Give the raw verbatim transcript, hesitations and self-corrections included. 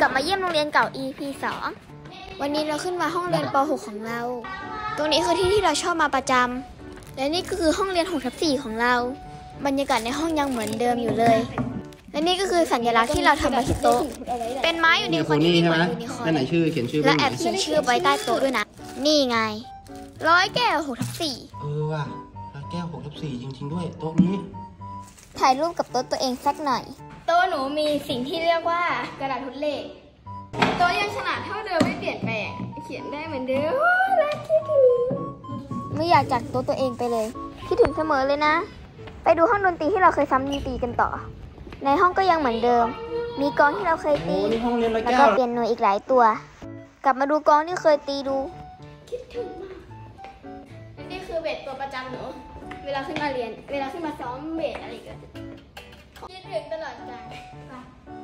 ลับมาเยี่ยมโรงเรียนเก่า อี พี สอง วันนี้เราขึ้นมาห้องเรียนป . หก ของเราตรงนี้คือที่ที่เราชอบมาประจำและนี่ก็คือห้องเรียน หกทับสี่ ของเราบรรยากาศในห้องยังเหมือนเดิมอยู่เลยและนี่ก็คือสัญลักษณ์ที่เราทำไว้ที่โต๊ะเป็นไม้ยูนิคอร์นที่เหมือนยูนิคอร์นนั่นไหนชื่อเขียนชื่อและแอบเขียนชื่อไว้ใต้โต๊ะด้วยนะนี่ไงร้อยแก้ว หกทับสี่เออว่ะร้อยแก้วหกทับสี่จริงๆด้วยโต๊ะนี้ถ่ายรูปกับโต๊ะตัวเองสักหน่อยโต๊ะหนูมีสิ่งที่เรียกว่ากระดาษทดเลขโต๊ะยังขนาดเท่าเดิมไม่เปลี่ยนแปลงเขียนได้เหมือนเดิมรักคิดถึงไม่อยากจากโต๊ะตัวเองไปเลยคิดถึงเสมอเลยนะไปดูห้องดนตรีที่เราเคยซ้ำดนตรีกันต่อในห้องก็ยังเหมือนเดิมมีกลองที่เราเคยตีแล้วก็เปียโนอีกหลายตัวกลับมาดูกลองที่เคยตีดูคิดถึงมากนี่คือเบสตัวประจำหนูเวลาขึ้นมาเรียนเวลาขึ้นมาซ้อมเบสอะไรกันคิดถึงตลอดกาล